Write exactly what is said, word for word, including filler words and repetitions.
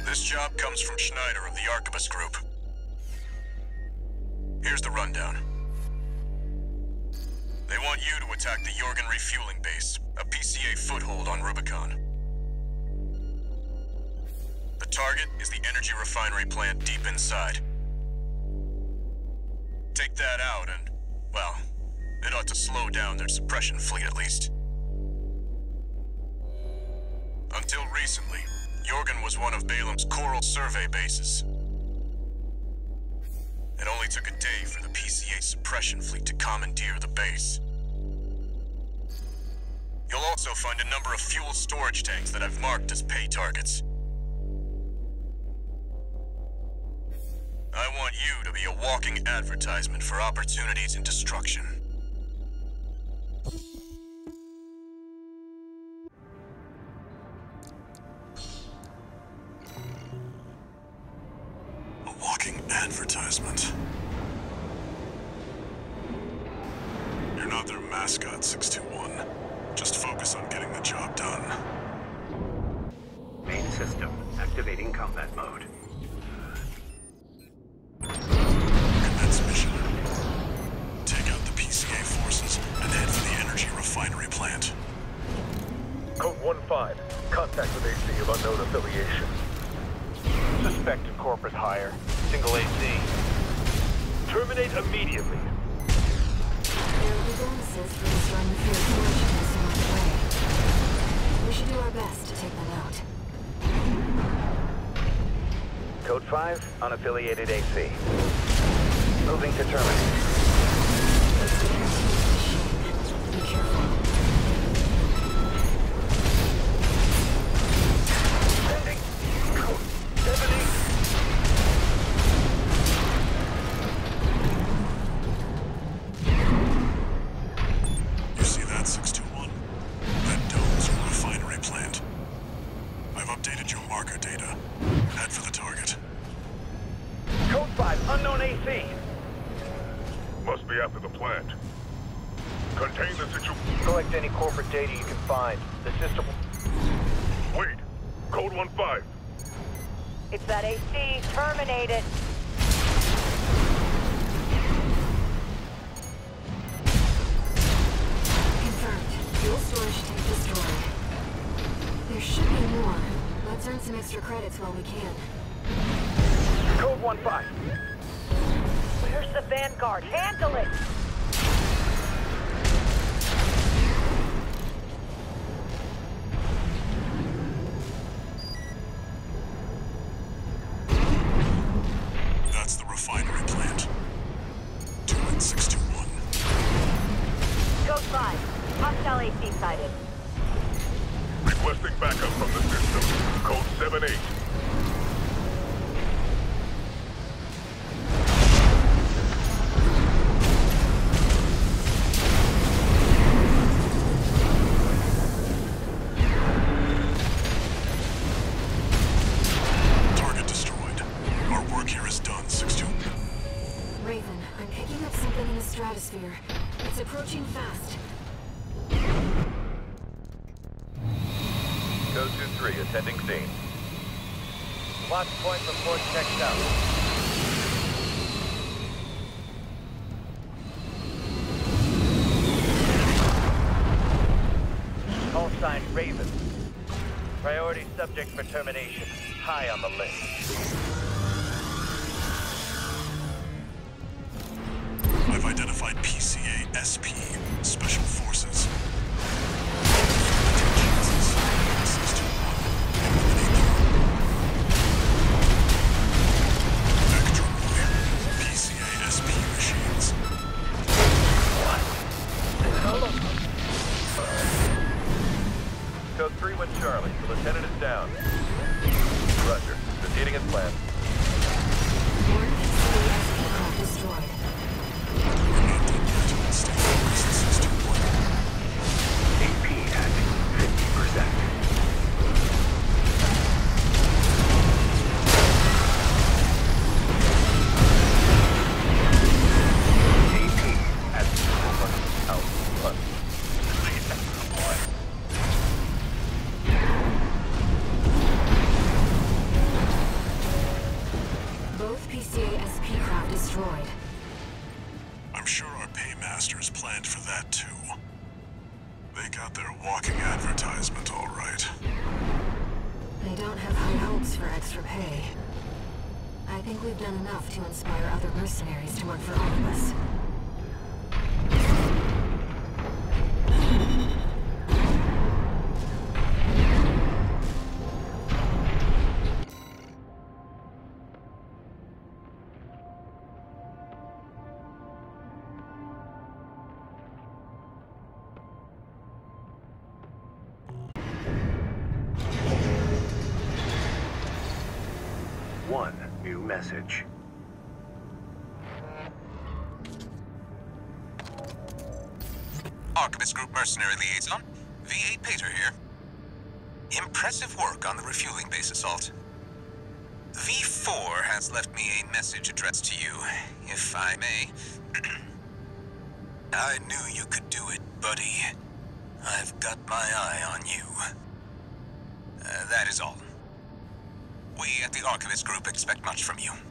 This job comes from Schneider of the Arquebus Group. Here's the rundown. They want you to attack the Jorgen Refueling Base, a P C A foothold on Rubicon. The target is the energy refinery plant deep inside. Take that out and, well, it ought to slow down their suppression fleet at least. Until recently, Jorgen was one of Balam's Coral survey bases. It only took a day for the P C A suppression fleet to commandeer the base. You'll also find a number of fuel storage tanks that I've marked as pay targets. I want you to be a walking advertisement for opportunities in destruction. A walking advertisement. You're not their mascot, six two one. Just focus on getting the job done. Main system activating combat mode. Commence mission. Take out the P C A forces and head for the energy refinery plant. Code one five. Contact with A C of unknown affiliation. Suspected corporate hire. Single A C. Terminate immediately. There will be bonuses for destroying the fuel storage tanks along the way. We should do our best to take them out. Code five, unaffiliated A C. Moving to terminate. Be careful. Sending. Code seven eight. You see that, six two one? That dome's your refinery plant. I've updated your marker data. Head for the target. Code five, unknown A C. Must be after the plant. Contain the situation. Collect any corporate data you can find. The system... Wait. Code one five. It's that A C. Terminate it. Confirmed. Fuel storage tank destroyed. There should be more. Let's earn some extra credits while we can. Code one five. Where's the Vanguard? Handle it! That's the refinery plant. Two and six two one. Code five. Hostile A C sighted. Requesting backup from the system. Code seven eight. Target destroyed. Our work here is done, six two. Raven, I'm picking up something in the stratosphere. It's approaching fast. Code two three, attending scene. Watch point report checked out. Call sign Raven. Priority subject for termination. High on the list. I've identified P C A S P, Special Forces. six two one, eliminate them. Vector Boy, P C A S P machines. Code three one Charlie. The lieutenant is down. Roger. Proceeding as planned. One P C A S P craft destroyed. We're not done yet. Stay focused, six two one. planned for that too. They got their walking advertisement all right. They don't have high hopes for extra pay. I think we've done enough to inspire other mercenaries to work for all of us. One new message. Archivist Group Mercenary Liaison, V eight Pater here. Impressive work on the refueling base assault. V four has left me a message addressed to you, if I may. I knew you could do it, buddy. I've got my eye on you. Uh, that is all. We at the Archivist Group expect much from you.